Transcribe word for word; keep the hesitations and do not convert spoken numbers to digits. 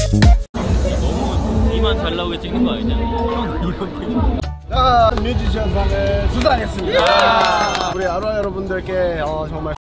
너무 이만 잘 나오게 찍는 거 아니냐? 자, 뮤지션상을 수상했습니다. 우리 아로하 여러분들께 어, 정말